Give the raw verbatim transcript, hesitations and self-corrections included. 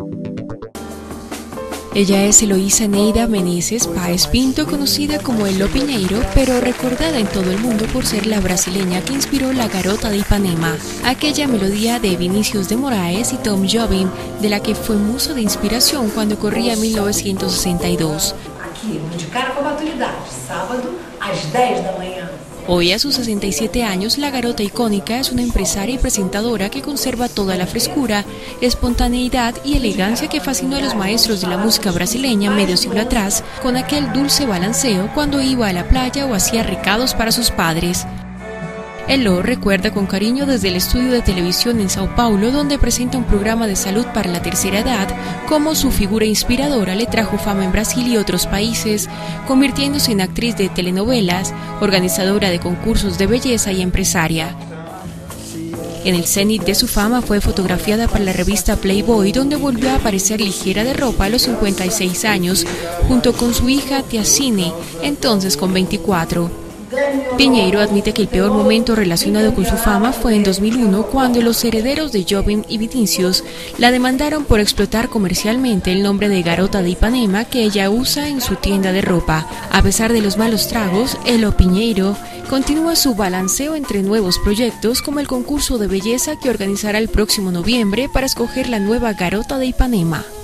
Ella es Eloísa Neida Meneses Páez Pinto, conocida como Elo Pinheiro, pero recordada en todo el mundo por ser la brasileña que inspiró la Garota de Ipanema, aquella melodía de Vinícius de Moraes y Tom Jobim, de la que fue musa de inspiración cuando corría mil novecientos sesenta y dos. Aqui, de cara com maturidade, sábado às dez da manhã. Hoy, a sus sesenta y siete años, la Garota icónica es una empresaria y presentadora que conserva toda la frescura, espontaneidad y elegancia que fascinó a los maestros de la música brasileña medio siglo atrás, con aquel dulce balanceo cuando iba a la playa o hacía recados para sus padres. Elo recuerda con cariño desde el estudio de televisión en Sao Paulo, donde presenta un programa de salud para la tercera edad, cómo su figura inspiradora le trajo fama en Brasil y otros países, convirtiéndose en actriz de telenovelas, organizadora de concursos de belleza y empresaria. En el cenit de su fama fue fotografiada para la revista Playboy, donde volvió a aparecer ligera de ropa a los cincuenta y seis años, junto con su hija Tiacine, entonces con veinticuatro. Pinheiro admite que el peor momento relacionado con su fama fue en dos mil uno, cuando los herederos de Jobim y Vinícius la demandaron por explotar comercialmente el nombre de Garota de Ipanema que ella usa en su tienda de ropa. A pesar de los malos tragos, Elo Pinheiro continúa su balanceo entre nuevos proyectos, como el concurso de belleza que organizará el próximo noviembre para escoger la nueva Garota de Ipanema.